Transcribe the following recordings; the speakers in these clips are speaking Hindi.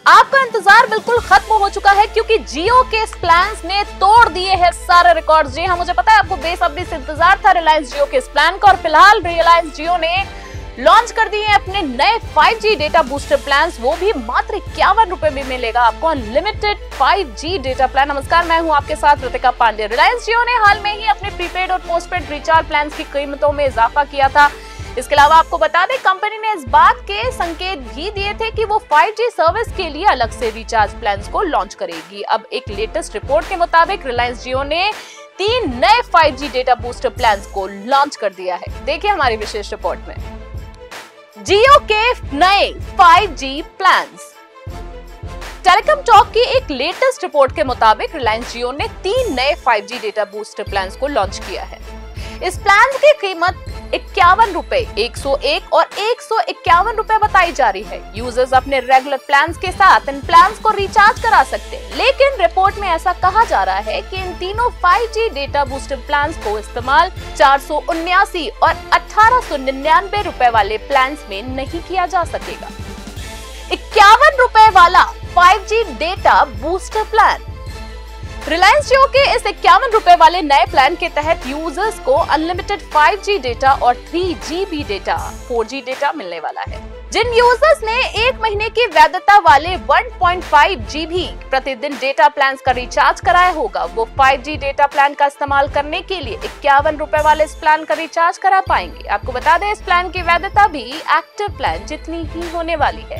आपका इंतजार बिल्कुल खत्म हो चुका है क्योंकि जियो के इस प्लान्स ने तोड़ दिए हैं सारे रिकॉर्ड्स। जी हाँ, मुझे पता है आपको बेसब्री से इंतजार था रिलायंस जियो के इस प्लान का, और फिलहाल रिलायंस जियो ने लॉन्च कर दिए हैं अपने नए 5G डेटा बूस्टर प्लान्स, वो भी मात्र 51 रुपए में मिलेगा आपको अनलिमिटेड 5G डेटा प्लान। नमस्कार, मैं हूं आपके साथ ऋतिका पांडे। रिलायंस जियो ने हाल में ही अपने प्रीपेड और पोस्टपेड रिचार्ज प्लान्स की कीमतों में इजाफा किया था। इसके अलावा आपको बता दें, कंपनी ने इस बात के संकेत भी दिए थे कि वो 5G सर्विस के लिए अलग से रिचार्ज प्लान्स को लॉन्च करेगी। अब एक लेटेस्ट रिपोर्ट के मुताबिक रिलायंस जियो ने 3 नए 5G डेटा बूस्टर प्लान्स को लॉन्च कर दिया है। देखिए हमारी विशेष रिपोर्ट में जियो के नए 5G प्लान्स। टेलीकॉम टॉक की एक लेटेस्ट रिपोर्ट के मुताबिक रिलायंस जियो ने 3 नए 5G डेटा बूस्टर प्लान्स को लॉन्च किया है। इस प्लान की कीमत 51 रुपए, 101 और 151 रुपए बताई जा रही है। यूजर्स अपने रेगुलर प्लान्स के साथ इन प्लान्स को रिचार्ज करा सकते हैं, लेकिन रिपोर्ट में ऐसा कहा जा रहा है कि इन तीनों 5G डेटा बूस्टर प्लान्स को इस्तेमाल 479 और 1899 रुपए वाले प्लान्स में नहीं किया जा सकेगा। 51 रुपए वाला 5G data booster plan. Reliance Jio के इस 51 रुपए वाले नए प्लान के तहत यूजर्स को अनलिमिटेड 5G डेटा और 3GB डेटा 4G डेटा मिलने वाला है। जिन यूजर्स ने 1 महीने की वैधता वाले 1.5 GB प्रतिदिन डेटा प्लान का रिचार्ज कराया होगा, वो 5G डेटा प्लान का इस्तेमाल करने के लिए 51 रुपए वाले इस प्लान का रिचार्ज करा पाएंगे। आपको बता दें, इस प्लान की वैधता भी एक्टिव प्लान जितनी ही होने वाली है।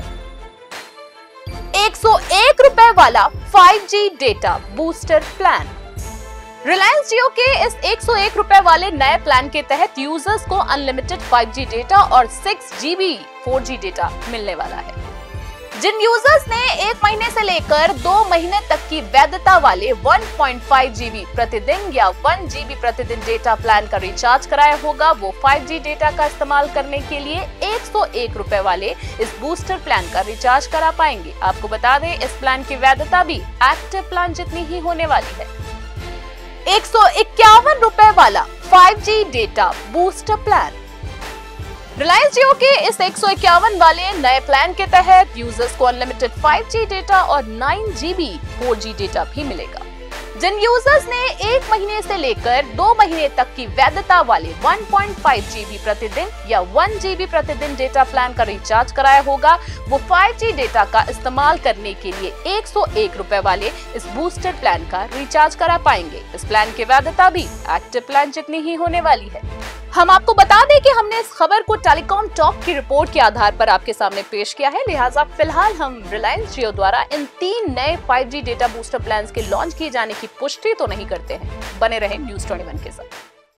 101 रुपए वाला 5G data booster plan. Reliance Jio के इस 101 रुपए वाले नए प्लान के तहत यूजर्स को अनलिमिटेड 5G डेटा और 6GB 4G डेटा मिलने वाला है। जिन यूजर्स ने 1 महीने से लेकर 2 महीने तक की वैधता वाले 1.5 GB प्रतिदिन या 1 GB प्रतिदिन डेटा प्लान का रिचार्ज कराया होगा, वो 5G डेटा का इस्तेमाल करने के लिए 101 रुपए वाले इस बूस्टर प्लान का रिचार्ज करा पाएंगे। आपको बता दें, इस प्लान की वैधता भी एक्टिव प्लान जितनी ही होने वाली है। 151 रुपए वाला 5G data booster plan. Reliance Jio के इस 151 वाले नए प्लान के तहत यूजर्स को अनलिमिटेड 5G डेटा और 9GB 4G डेटा भी मिलेगा। जिन यूजर्स ने 1 महीने से लेकर 2 महीने तक की वैधता वाले 1.5 GB प्रतिदिन या 1 GB प्रतिदिन डेटा प्लान का रिचार्ज कराया होगा, वो 5G डेटा का इस्तेमाल करने के लिए 101 रुपए वाले इस बूस्टर प्लान का रिचार्ज करा पाएंगे। इस प्लान की वैधता भी एक्टिव प्लान जितनी ही होने वाली है। हम आपको बता दें कि हमने इस खबर को टेलीकॉम टॉक की रिपोर्ट के आधार पर आपके सामने पेश किया है, लिहाजा फिलहाल हम रिलायंस जियो द्वारा इन 3 नए 5G डेटा बूस्टर प्लान्स के लॉन्च किए जाने की पुष्टि तो नहीं करते हैं। बने रहें न्यूज़ 21 के साथ।